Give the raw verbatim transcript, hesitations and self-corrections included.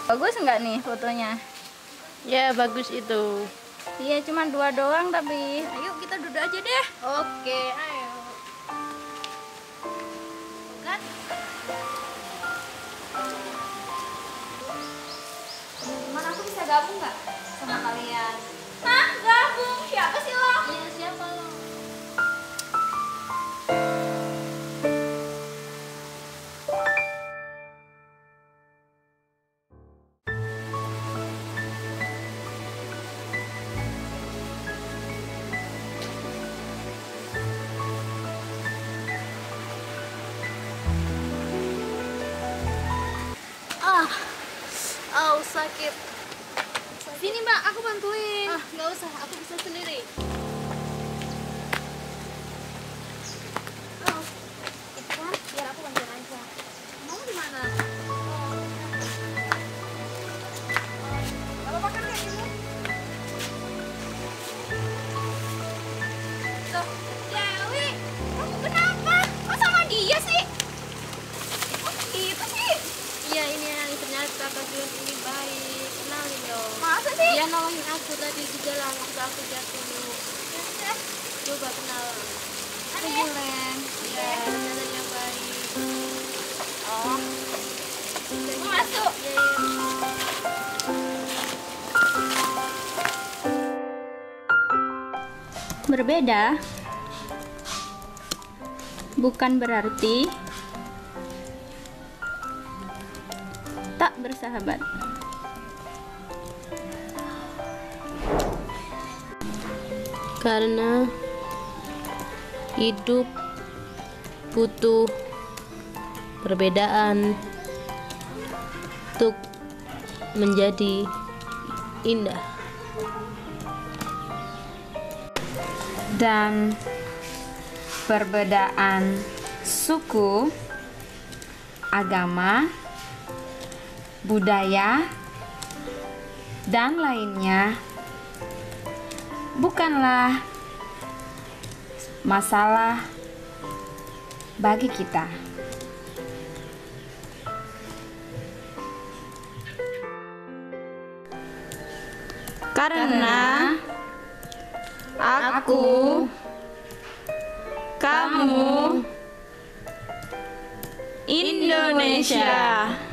Bagus nggak nih fotonya? Ya bagus itu. Iya, cuma dua doang tapi. Ayo kita duduk aja deh. Oke, ayo. Kan? Teman-teman, aku bisa gabung nggak sama kalian? Hah? Gabung? Siapa sih lo? Iya, siapa lo? Ah, Oh, sakit. sini mbak, aku bantuin. Ah, nggak usah, aku bisa sendiri. Oh, itu kan biar aku bantuin aja. Mau di mana? Gak apa-apa kan kayak gini? Loh, Dewi, kamu kenapa? Kok sama dia sih? Kok gitu sih? Iya, ini yang ternyata Kak Julian ini baik. Kenalin dong. Masa sih? Dia nolongin aku tadi di jalan waktu aku jatuh dulu. Ya udah. Coba kenalan. Aku Julen. Iya, ternyata dia baik. Oh. Mau masuk? Iya, iya. Berbeda bukan berarti tak bersahabat. Karena hidup butuh perbedaan untuk menjadi indah. Dan perbedaan suku, agama, budaya, dan lainnya bukanlah masalah bagi kita. Karena aku, kamu, Indonesia.